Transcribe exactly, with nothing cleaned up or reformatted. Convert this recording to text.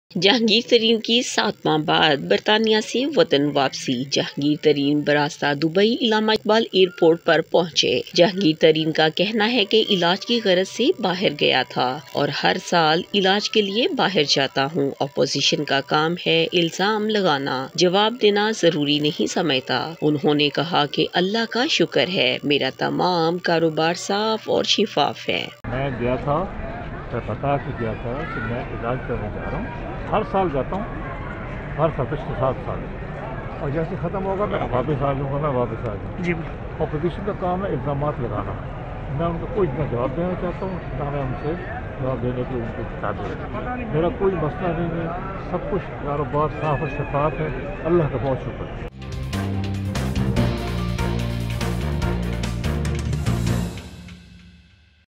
जहांगीर तरीन की सात माह बाद बरतानिया से वतन वापसी। जहांगीर तरीन बरास्ता दुबई इलामा इकबाल एयरपोर्ट पर पहुंचे। जहांगीर तरीन का कहना है कि इलाज की गरज से बाहर गया था और हर साल इलाज के लिए बाहर जाता हूं। अपोजिशन का काम है इल्जाम लगाना, जवाब देना जरूरी नहीं समझता। उन्होंने कहा कि अल्लाह का शुक्र है, मेरा तमाम कारोबार साफ और शिफाफ है। मैं गया था, मैं बता के गया था कि मैं इलाज करने जा रहा हूँ। हर साल जाता हूँ, हर साल पिछले सात साल, और जैसे ख़त्म होगा मैं वापस आ जाऊँगा, मैं वापस आ जाऊँगा जी। अपोजिशन का काम है इल्ज़ामात लगाना। मैं उनको कोई ना जवाब देना चाहता हूँ, ना मैं उनसे जवाब देने की उनको किताब है। मेरा कोई मसला नहीं है, सब कुछ कारोबार साफ और शफाफ है। अल्लाह का बहुत शुक्र है।